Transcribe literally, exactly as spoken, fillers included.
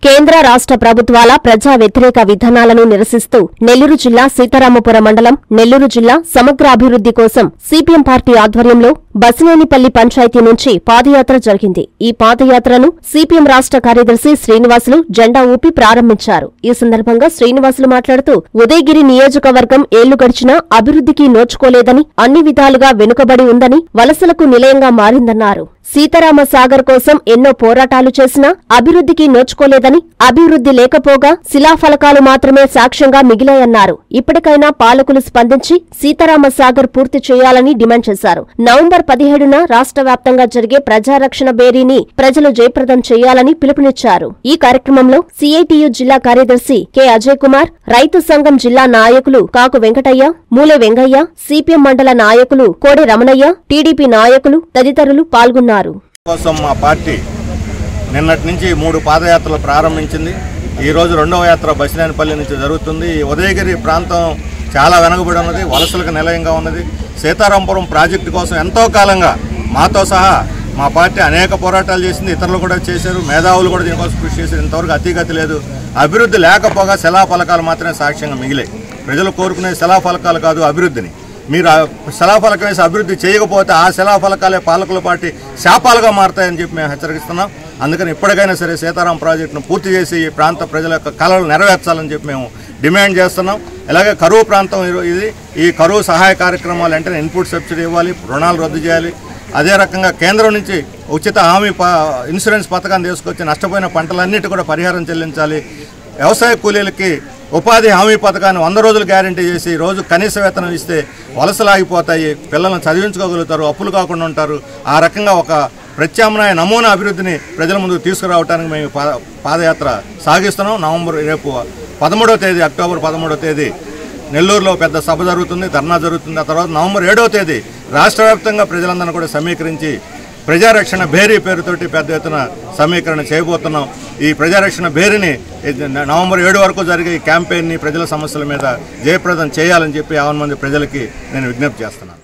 కేంద్ర రాష్ట్ర ప్రభుత్వాల ప్రజా వ్యతిరేక విధానాలను నిరసిస్తూ నెల్లూరు జిల్లా సీతారామపురం మండలం నెల్లూరు జిల్లా సమగ్ర అభివృద్ధి కోసం సిపిఎం పార్టీ ఆధ్వర్యంలో బసినేనిపల్లి పంచాయతీ నుంచి పాదయాత్ర జరిగింది. ఈ పాదయాత్రను సిపిఎం రాష్ట్ర కార్యదర్శి శ్రీనివాసులు జెండా ఊపి ప్రారంభించారు. ఈ సందర్భంగా శ్రీనివాసులు మాట్లాడుతూ ఉదయగిరి నియోజకవర్గం ఏళ్లు గడిచినా అభివృద్ధికి నోచుకోలేదని, అన్ని విధాలుగా వెనుకబడి ఉందని, వలసలకు నిలయంగా మారిందన్నారు. సీతారామ సాగర్ కోసం ఎన్నో పోరాటాలు చేసినా అభివృద్ధికి నోచుకోలేదని, అభివృద్ధి లేకపోగా శిలాఫలకాలు మాత్రమే సాక్ష్యంగా మిగిలాయన్నారు. ఇప్పటికైనా పాలకులు స్పందించి సీతారామ సాగర్ పూర్తి చేయాలని డిమాండ్ చేశారు. నవంబర్ పదిహేడున రాష్ట్ర వ్యాప్తంగా జరిగే ప్రజారక్షణ బేరీని ప్రజలు జయప్రదం చేయాలని పిలుపునిచ్చారు. ఈ కార్యక్రమంలో సిఐటియు జిల్లా కార్యదర్శి కె అజయ్ కుమార్, రైతు సంఘం జిల్లా నాయకులు కాకు వెంకటయ్య, మూలె వెంగయ్య, సిపిఎం మండల నాయకులు కోడె రమణయ్య, టీడీపీ నాయకులు తదితరులు పాల్గొన్నారు. కోసం మా పార్టీ నిన్నటి నుంచి మూడు పాదయాత్రలు ప్రారంభించింది. ఈ రోజు రెండవ యాత్ర బసినేనిపల్లి నుంచి జరుగుతుంది. ఈ ఉదయగిరి ప్రాంతం చాలా వెనకబడి ఉన్నది, వలసలకు నిలయంగా ఉన్నది. సీతారామపురం ప్రాజెక్టు కోసం ఎంతో కాలంగా మాతో సహా మా పార్టీ అనేక పోరాటాలు చేసింది, ఇతరులు కూడా చేశారు, మేధావులు కూడా దీనికోసం కృషి చేశారు. ఇంతవరకు అతిగతి లేదు. అభివృద్ధి లేకపోగా శిలాఫలకాలు మాత్రమే సాక్ష్యంగా మిగిలాయి. ప్రజలు కోరుకునే శిలాఫలకాలు కాదు అభివృద్ధిని. మీరు శిలాఫలకం వేసి అభివృద్ధి చేయకపోతే ఆ శిలాఫలకాలే పాలకుల పార్టీ శాపాలుగా మారతాయని చెప్పి మేము హెచ్చరిస్తున్నాం. అందుకని ఇప్పటికైనా సరే సీతారాం ప్రాజెక్టును పూర్తి చేసి ఈ ప్రాంత ప్రజల యొక్క కళలు నెరవేర్చాలని చెప్పి మేము డిమాండ్ చేస్తున్నాం. ఇలాగే కరువు ప్రాంతం ఇది. ఈ కరువు సహాయ కార్యక్రమాలు అంటే ఇన్పుట్ సబ్సిడీ ఇవ్వాలి, రుణాలు రద్దు చేయాలి. అదే రకంగా కేంద్రం నుంచి ఉచిత హామీ ఇన్సూరెన్స్ పథకాన్ని తీసుకొచ్చి నష్టపోయిన పంటలన్నిటి కూడా పరిహారం చెల్లించాలి. వ్యవసాయ కూలీలకి ఉపాధి హామీ పథకాన్ని వంద రోజులు గ్యారంటీ చేసి రోజు కనీస వేతనం ఇస్తే వలసలు ఆగిపోతాయి, పిల్లలను చదివించుకోగలుగుతారు, అప్పులు కాకుండా ఉంటారు. ఆ రకంగా ఒక ప్రత్యామ్నాయ నమూనా అభివృద్ధిని ప్రజల ముందుకు తీసుకురావడానికి మేము పాదయాత్ర సాగిస్తున్నాం. నవంబర్ రేపు పదమూడవ తేదీ అక్టోబర్ పదమూడవ తేదీ నెల్లూరులో పెద్ద సభ జరుగుతుంది, ధర్నా జరుగుతుంది. ఆ తర్వాత నవంబర్ ఏడవ తేదీ రాష్ట్ర వ్యాప్తంగా ప్రజలందరినీ కూడా సమీకరించి ప్రజారక్షణ భేరీ పేరుతోటి పెద్ద ఎత్తున సమీకరణ చేయబోతున్నాం. ఈ ప్రజారక్షణ భేరీని నవంబర్ ఏడు వరకు జరిగే ఈ క్యాంపెయిన్ని ప్రజల సమస్యల మీద జయప్రదం చేయాలని చెప్పి యావన్ మంది ప్రజలకి నేను విజ్ఞప్తి చేస్తున్నాను.